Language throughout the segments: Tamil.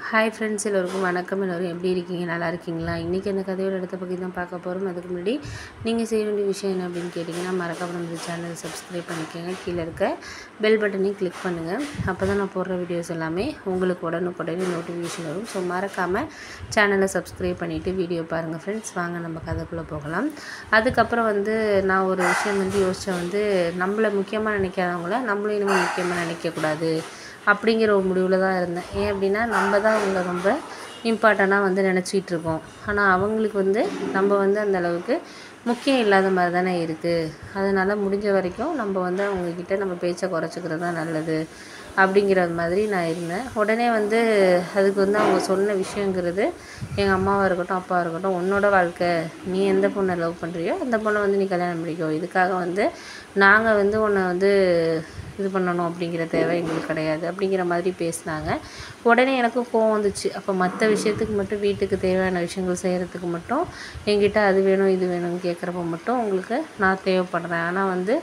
ஹாய் ஃப்ரெண்ட்ஸ், எல்லோருக்கும் வணக்கம். எல்லோரும் எப்படி இருக்கீங்க? நல்லா இருக்கீங்களா? இன்றைக்கி அந்த கதையோட இடத்த பற்றி தான் பார்க்க போகிறோம். அதுக்கு முன்னாடி நீங்கள் செய்ய வேண்டிய விஷயம் என்ன அப்படின்னு கேட்டிங்கன்னா, மறக்காம நம்ம சேனலை சப்ஸ்கிரைப் பண்ணிக்கோங்க. கீழே இருக்க பெல் பட்டனையும் கிளிக் பண்ணுங்கள். அப்போ தான் நான் போடுற வீடியோஸ் எல்லாமே உங்களுக்கு உடனுக்குடனே நோட்டிஃபிகேஷன் வரும். ஸோ மறக்காமல் சேனலை சப்ஸ்கிரைப் பண்ணிவிட்டு வீடியோ பாருங்கள் ஃப்ரெண்ட்ஸ். வாங்க நம்ம கதைக்குள்ளே போகலாம். அதுக்கப்புறம் நான் ஒரு விஷயம் யோசித்தேன். நம்மளை முக்கியமாக நினைக்காதவங்கள நம்மளும் இனிமேல் முக்கியமாக நினைக்கக்கூடாது அப்படிங்கிற ஒரு முடிவில் தான் இருந்தேன். ஏன் அப்படின்னா, நம்ம தான் அவங்கள ரொம்ப இம்பார்ட்டண்ட்டாக நினச்சிக்கிட்டு இருக்கோம். ஆனால் அவங்களுக்கு நம்ம அந்த அளவுக்கு முக்கியம் இல்லாத மாதிரி தானே இருக்குது. அதனால் முடிஞ்ச வரைக்கும் நம்ம அவங்கக்கிட்ட நம்ம பேச்சை குறைச்சிக்கிறது தான் நல்லது அப்படிங்கிற மாதிரி நான் இருந்தேன். உடனே அதுக்கு அவங்க சொன்ன விஷயங்கிறது, எங்கள் அம்மாவாக இருக்கட்டும் அப்பாவாக இருக்கட்டும், உன்னோட வாழ்க்கை, நீ எந்த பொண்ணை லவ் பண்ணுறியோ அந்த பொண்ணை நீ கல்யாணம் பண்ணிக்கோ. இதுக்காக நாங்கள் உன்னை இது பண்ணணும் அப்படிங்கிற தேவை எங்களுக்கு கிடையாது அப்படிங்கிற மாதிரி பேசினாங்க. உடனே எனக்கும் கோவம் வந்துச்சு. அப்போ மற்ற விஷயத்துக்கு மட்டும், வீட்டுக்கு தேவையான விஷயங்கள் செய்கிறதுக்கு மட்டும் என்கிட்ட அது வேணும் இது வேணும்னு கேட்குறப்ப மட்டும் உங்களுக்கு நான் தேவைப்படுறேன். ஆனால்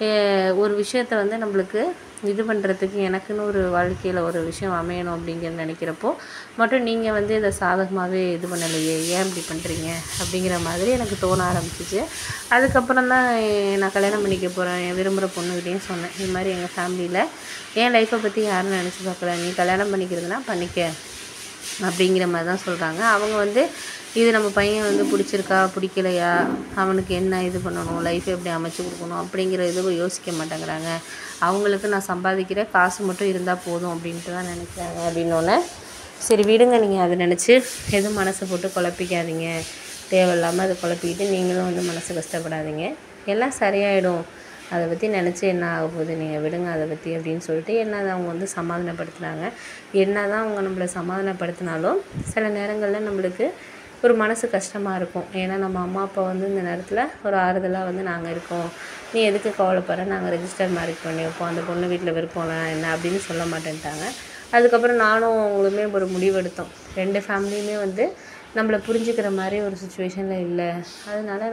ஒரு விஷயத்தை நம்மளுக்கு இது பண்ணுறதுக்கு, எனக்குன்னு ஒரு வாழ்க்கையில் ஒரு விஷயம் அமையணும் அப்படிங்கிறது நினைக்கிறப்போ மட்டும் நீங்கள் இதை சாதகமாகவே இது பண்ணலையே, ஏன் இப்படி பண்ணுறீங்க அப்படிங்கிற மாதிரி எனக்கு தோண ஆரம்பிச்சிச்சு. அதுக்கப்புறம் தான் நான் கல்யாணம் பண்ணிக்க போகிறேன், என் விரும்புகிற பொண்ணுக்கிட்டேயும் சொன்னேன். இது மாதிரி எங்கள் ஃபேமிலியில் என் லைஃப்பை பற்றி யாரும் நினச்சி பார்க்கல, நீ கல்யாணம் பண்ணிக்கிறதுனா பண்ணிக்க அப்படிங்கிற மாதிரி தான் சொல்கிறாங்க. அவங்க இது நம்ம பையன் பிடிச்சிருக்கா பிடிக்கலையா, அவனுக்கு என்ன இது பண்ணணும், லைஃப்பை எப்படி அமைச்சு கொடுக்கணும் அப்படிங்கிற இது யோசிக்க மாட்டேங்கிறாங்க. அவங்களுக்கு நான் சம்பாதிக்கிற காசு மட்டும் இருந்தால் போதும் அப்படின்ட்டு தான் நினைக்கிறாங்க. அப்படின்னோடனே சரி விடுங்க, நீங்கள் அதை நினச்சி எதுவும் மனசை போட்டு குழப்பிக்காதீங்க, தேவையில்லாமல் அதை குழப்பிக்கிட்டு நீங்களும் மனசு கஷ்டப்படாதீங்க, எல்லாம் சரியாயிடும், அதை பற்றி நினச்சி என்ன ஆக போகுது, நீங்கள் விடுங்க அதை பற்றி அப்படின்னு சொல்லிட்டு என்ன அவங்க சமாதானப்படுத்துனாங்க. என்ன தான் அவங்க நம்மளை சமாதானப்படுத்தினாலும் சில நேரங்களில் நம்மளுக்கு ஒரு மனசு கஷ்டமாக இருக்கும். ஏன்னா நம்ம அம்மா அப்பா இந்த நேரத்தில் ஒரு ஆறுதலாக நாங்கள் இருக்கோம், நீ எதுக்கு கவலைப்படுற, நாங்கள் ரெஜிஸ்டர் மேரேஜ் பண்ணி வைப்போம், அந்த பொண்ணு வீட்டில் விருப்பம்னா என்ன அப்படின்னு சொல்ல மாட்டேன்ட்டாங்க. அதுக்கப்புறம் நானும் அவங்களுமே ஒரு முடிவெடுத்தோம். ரெண்டு ஃபேமிலியுமே நம்மளை புரிஞ்சுக்கிற மாதிரி ஒரு சுச்சுவேஷனில் இல்லை. அதனால்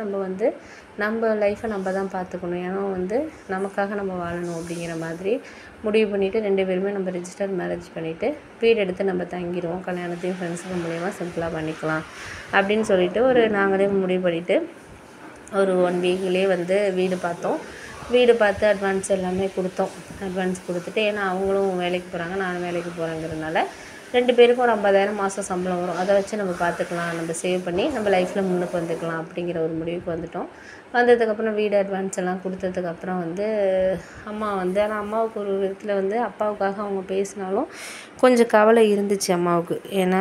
நம்ம லைஃப்பை நம்ம தான் பார்த்துக்கணும். ஏன்னா நமக்காக நம்ம வாழணும் அப்படிங்கிற மாதிரி முடிவு பண்ணிவிட்டு ரெண்டு பேருமே நம்ம ரெஜிஸ்டர் மேரேஜ் பண்ணிவிட்டு வீடு எடுத்து நம்ம தங்கிடுவோம், கல்யாணத்தையும் ஃப்ரெண்ட்ஸுக்கு மூலிமா சிம்பிளாக பண்ணிக்கலாம் அப்படின்னு சொல்லிவிட்டு நாங்களே முடிவு பண்ணிவிட்டு ஒரு 1 வீக்லேயே வீடு பார்த்தோம். வீடு பார்த்து அட்வான்ஸ் எல்லாமே கொடுத்தோம். அட்வான்ஸ் கொடுத்துட்டு, ஏன்னா அவங்களும் வேலைக்கு போகிறாங்க, நானும் வேலைக்கு போகிறேங்கிறதுனால 2 பேருக்கும் ஒரு 50,000 மாதம் சம்பளம் வரும். அதை வச்சு நம்ம பார்த்துக்கலாம், நம்ம சேவ் பண்ணி நம்ம லைஃப்பில் முன்னுக்கு வந்துக்கலாம் அப்படிங்கிற ஒரு முடிவுக்கு வந்துட்டோம். வந்ததுக்கப்புறம் வீடு அட்வான்ஸ் எல்லாம் கொடுத்ததுக்கப்புறம் அம்மா ஆனால் அம்மாவுக்கு ஒரு விதத்தில் அப்பாவுக்காக அவங்க பேசினாலும் கொஞ்சம் கவலை இருந்துச்சு அம்மாவுக்கு. ஏன்னா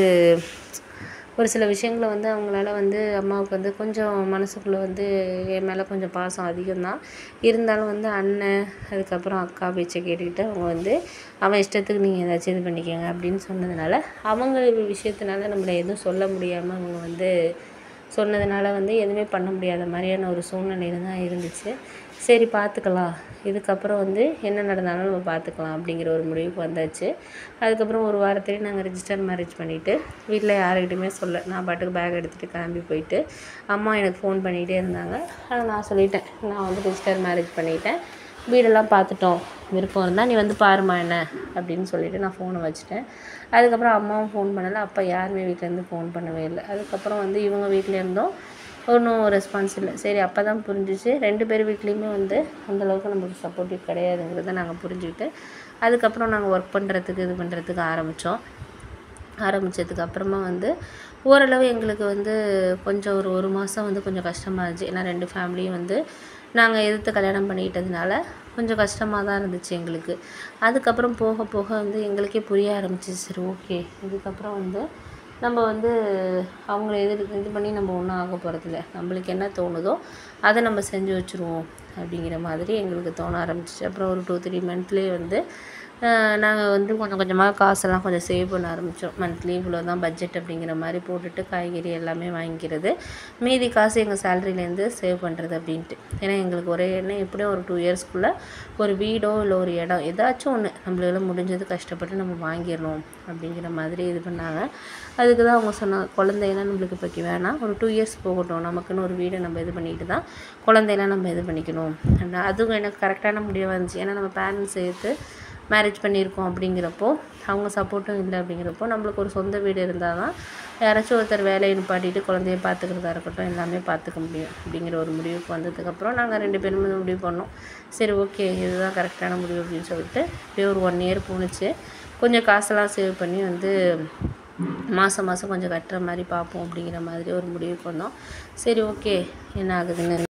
ஒரு சில விஷயங்களை அவங்களால அம்மாவுக்கு கொஞ்சம் மனசுக்குள்ளே என் மேலே கொஞ்சம் பாசம் அதிகம்தான். இருந்தாலும் அண்ணன் அதுக்கப்புறம் அக்கா பேச்சை கேட்டுக்கிட்டு அவங்க அவன் இஷ்டத்துக்கு நீங்கள் ஏதாச்சும் இது பண்ணிக்கோங்க அப்படின்னு சொன்னதுனால, அவங்க விஷயத்தினால நம்மளை எதுவும் சொல்ல முடியாமல் அவங்க சொன்னதுனால எதுவுமே பண்ண முடியாத மாதிரியான ஒரு சூழ்நிலையில் தான் இருந்துச்சு. சரி பார்த்துக்கலாம், இதுக்கப்புறம் என்ன நடந்தாலும் நம்ம பார்த்துக்கலாம் அப்படிங்கிற ஒரு முடிவுக்கு வந்தாச்சு. அதுக்கப்புறம் ஒரு வாரத்துலேயே நாங்கள் ரெஜிஸ்டர் மேரேஜ் பண்ணிவிட்டு வீட்டில் யாருக்கிட்டையுமே சொல்ல, நான் பாட்டுக்கு பேக் எடுத்துகிட்டு கிளம்பி போயிட்டு, அம்மா எனக்கு ஃபோன் பண்ணிகிட்டே இருந்தாங்க. ஆனால் நான் சொல்லிட்டேன், நான் ரெஜிஸ்டர் மேரேஜ் பண்ணிவிட்டேன், வீடெல்லாம் பார்த்துட்டோம், விருப்பம் இருந்தால் நீ பாருமா என்ன அப்படின்னு சொல்லிவிட்டு நான் ஃபோனை வச்சுட்டேன். அதுக்கப்புறம் அம்மாவும் ஃபோன் பண்ணலை, அப்பா யாருமே வீட்டிலேருந்து ஃபோன் பண்ணவே இல்லை. அதுக்கப்புறம் இவங்க வீட்டிலேருந்தும் ஒன்றும் ரெஸ்பான்ஸ் இல்லை. சரி அப்போ தான் புரிஞ்சிச்சு, 2 பேர் வீட்லேயுமே அந்தளவுக்கு நமக்கு சப்போர்ட்டிவ் கிடையாதுங்கிறத நாங்கள் புரிஞ்சுக்கிட்டு, அதுக்கப்புறம் நாங்கள் ஒர்க் பண்ணுறதுக்கு இது பண்ணுறதுக்கு ஆரம்பித்ததுக்கு அப்புறமா ஓரளவு எங்களுக்கு கொஞ்சம் ஒரு மாதம் கொஞ்சம் கஷ்டமாக இருந்துச்சு. ஏன்னா 2 ஃபேமிலியும் நாங்கள் எதிர்த்து கல்யாணம் பண்ணிக்கிட்டதுனால கொஞ்சம் கஷ்டமாக தான் இருந்துச்சு எங்களுக்கு. அதுக்கப்புறம் போக போக எங்களுக்கே புரிய ஆரம்பிச்சிச்சு. சரி ஓகே, இதுக்கப்புறம் நம்ம அவங்கள இது பண்ணி நம்ம ஒன்றும் ஆக போகிறதில்ல, நம்மளுக்கு என்ன தோணுதோ அதை நம்ம செஞ்சு வச்சுருவோம் அப்படிங்கிற மாதிரி எங்களுக்கு தோண ஆரம்பிச்சிச்சு. அப்புறம் ஒரு 2-3 மந்த்லேயே நாங்கள் கொஞ்சம் கொஞ்சமாக காசெல்லாம் கொஞ்சம் சேவ் பண்ண ஆரம்பித்தோம். மந்த்லி இவ்வளோ தான் பட்ஜெட் அப்படிங்கிற மாதிரி போட்டுட்டு காய்கறி எல்லாமே வாங்கிக்கிறது, மீதி காசு எங்கள் சேலரியிலேருந்து சேவ் பண்ணுறது அப்படின்ட்டு. ஏன்னா எங்களுக்கு ஒரே எண்ணம், எப்படியும் ஒரு 2 இயர்ஸ்க்குள்ளே ஒரு வீடோ இல்லை ஒரு இடம் ஏதாச்சும் ஒன்று நம்மளால முடிஞ்சது கஷ்டப்பட்டு நம்ம வாங்கிடணும் அப்படிங்கிற மாதிரி இது பண்ணாங்க. அதுக்கு தான் அவங்க சொன்னாங்க, குழந்தையெல்லாம் நம்மளுக்கு இப்போக்கி வேணாம், ஒரு 2 இயர்ஸ் போகட்டும், நமக்குன்னு ஒரு வீடை நம்ம இது பண்ணிட்டு தான் குழந்தையெல்லாம் நம்ம இது பண்ணிக்கணும். அதுவும் எனக்கு கரெக்டான முடிவாக இருந்துச்சு. ஏன்னா நம்ம பேரண்ட்ஸ் சேர்த்து மேரேஜ் பண்ணியிருக்கோம் அப்படிங்கிறப்போ அவங்க சப்போர்ட்டும் இல்லை அப்படிங்கிறப்போ நம்மளுக்கு ஒரு சொந்த வீடு இருந்தால் தான் யாராச்சும் ஒருத்தர் வேலையை நிப்பாட்டிட்டு குழந்தைய பார்த்துக்கிறதா இருக்கட்டும் எல்லாமே பார்த்துக்க முடியும் அப்படிங்கிற ஒரு முடிவுக்கு வந்ததுக்கப்புறம் நாங்கள் 2 பேரும் முடிவு பண்ணோம். சரி ஓகே இதுதான் கரெக்டான முடிவு அப்படின்னு சொல்லிட்டு அப்படியே ஒரு 1 இயர் போணுச்சு. கொஞ்சம் காசெல்லாம் சேவ் பண்ணி வந்து மாதம் மாதம் கொஞ்சம் கட்டுற மாதிரி பார்ப்போம் அப்படிங்கிற மாதிரி ஒரு முடிவுக்கு வந்தோம். சரி ஓகே என்ன ஆகுதுன்னு